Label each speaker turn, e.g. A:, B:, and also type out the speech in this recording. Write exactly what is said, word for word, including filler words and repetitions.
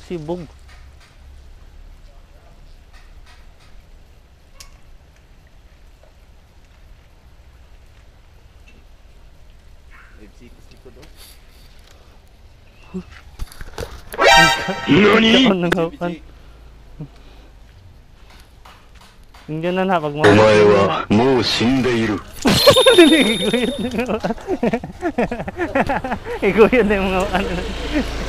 A: sibog. Nani? Nandiyan na na pag mga
B: omae wa mou shindeiru.
A: Iguyot na yung mga ano.